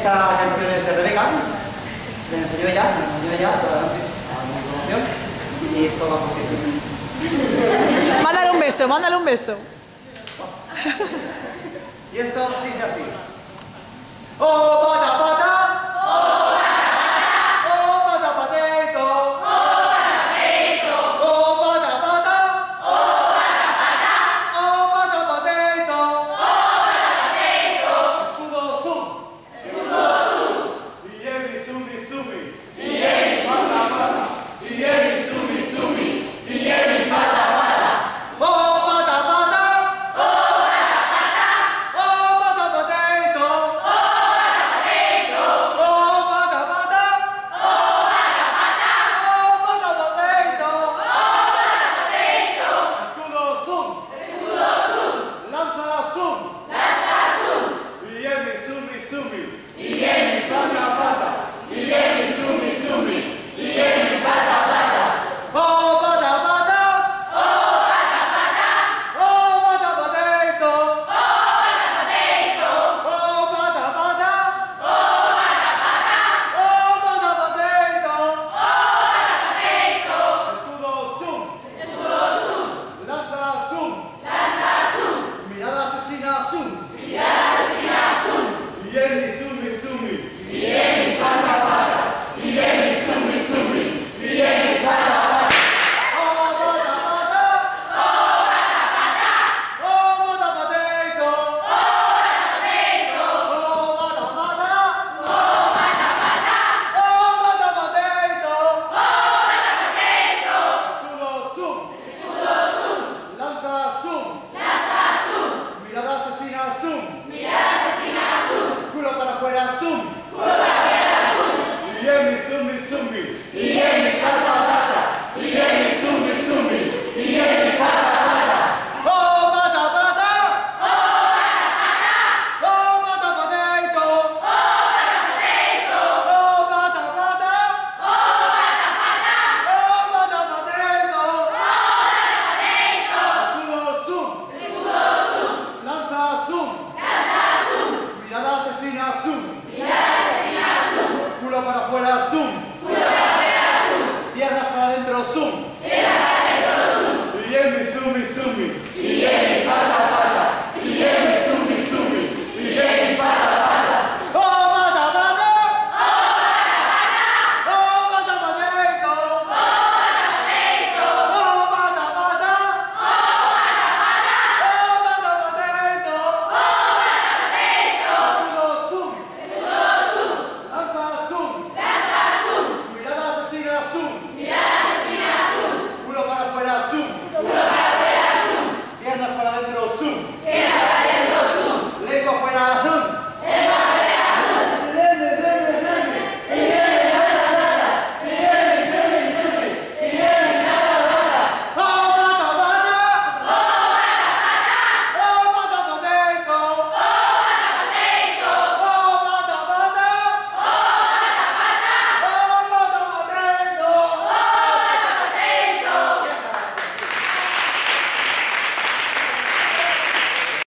Esta canción es de Rebeca, me enseñó ella toda la información y esto va por ti. Mándale un beso. Y esto dice así. Oh, pata, pata. Oh, pata, potato. Oh, pata, pata. Oh, pata, potato. Escudo zoom. Y Emi sumi sumi. Pata, pata. Y Emi sumi sumi. Y Emi pata, pata. Oh, pata, pata. Oh, pata, potato. Oh, pata, pata. Oh, pata, potato. Escudo zoom. Lanza zoom. Y Emi sumi sumi. Pata, pata. Oh, pata, pata. Oh, pata, potato. Oh, pata, pata. Oh, pata, potato. Escudo zoom. Lanza zoom. Mirada asesina zoom. Y Emi sumi sumi. Pata, pata. Oh, pata, pata. Oh, pata, potato. Oh, pata, pata. Oh, pata, potato. Escudo zoom. Lanza zoom. Mirada asesina zoom. Culo para afuera zoom. Y Emi sumi sumi. Pata, pata. Oh, pata, pata. Oh, pata, potato. Oh, pata, pata. Oh, pata, potato. Escudo zoom. Lanza zoom. Mirada asesina zoom. Culo para afuera zoom. Piernas para adentro zoom.